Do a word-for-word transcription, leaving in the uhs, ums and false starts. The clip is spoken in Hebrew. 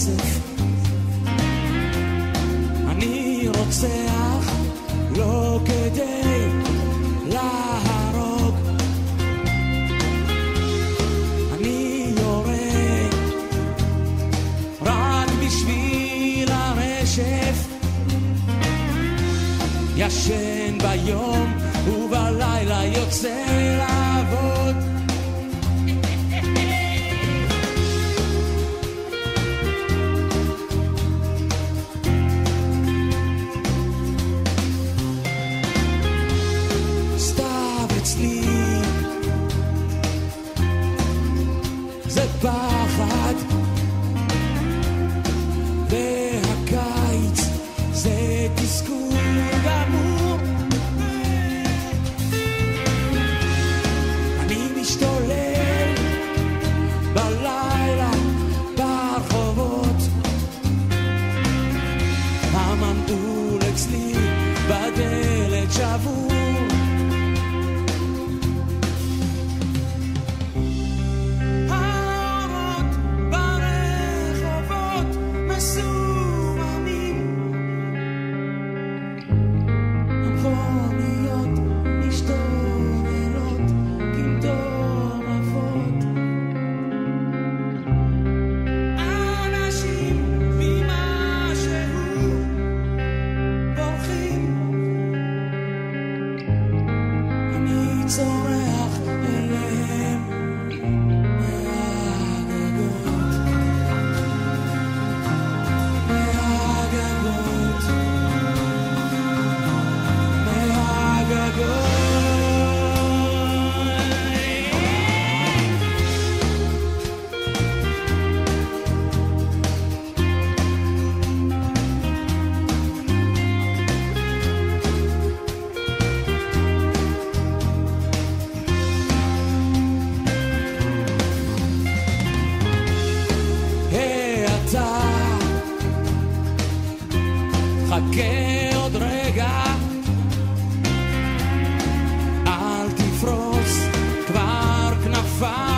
כסף, אני רוצח לא כדי להרוג, אני יורה רק בשביל הרשף, ישן ביום ובלילה יוצא לעבוד. סתיו אצלי זה פחד, והקיץ זה תסכול גמור. אני משתולל בלילה ברחובות, המנעול אצלי בדלת שבור. האורות ברחובות מסוממים, המכוניות משתוללות כמטורפות, אנשים ממשהו בורחים, אני צורח אליהם מהגגות, מהגגות, מהגגות. היי אתה, חכה עוד רגע, אל תפרוס כבר כנפיים.